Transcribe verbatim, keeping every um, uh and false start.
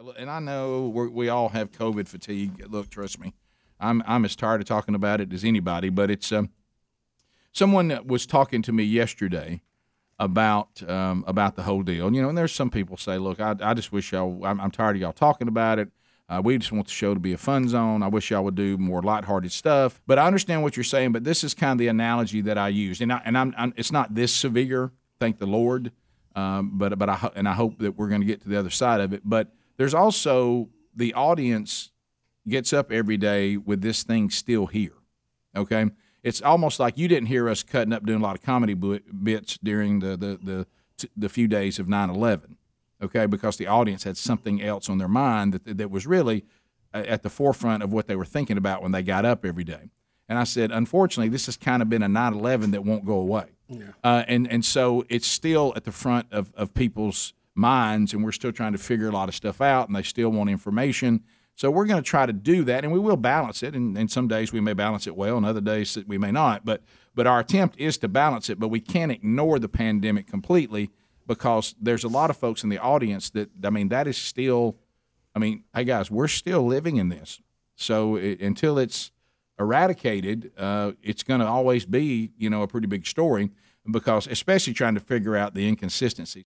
and I know we're, we all have COVID fatigue. Look, trust me, I'm I'm as tired of talking about it as anybody. But it's um, someone was talking to me yesterday about um, about the whole deal. You know, and there's some people say, look, I, I just wish y'all. I'm, I'm tired of y'all talking about it. Uh, we just want the show to be a fun zone. I wish y'all would do more lighthearted stuff. But I understand what you're saying. But this is kind of the analogy that I use, and I, and I'm, I'm it's not this severe, thank the Lord. Um, but but I and I hope that we're going to get to the other side of it. But there's also the audience gets up every day with this thing still here. Okay, it's almost like you didn't hear us cutting up doing a lot of comedy bits during the the the, the few days of nine eleven. Okay, because the audience had something else on their mind that that was really at the forefront of what they were thinking about when they got up every day. And I said, unfortunately, this has kind of been a nine eleven that won't go away. Yeah. Uh, and, and so it's still at the front of, of people's minds, and we're still trying to figure a lot of stuff out, and they still want information. So we're going to try to do that, and we will balance it. And, and some days we may balance it well, and other days we may not. But, but our attempt is to balance it, but we can't ignore the pandemic completely because there's a lot of folks in the audience that, I mean, that is still, I mean, hey, guys, we're still living in this. So it, until it's eradicated, uh, it's going to always be, you know, a pretty big story because especially trying to figure out the inconsistencies.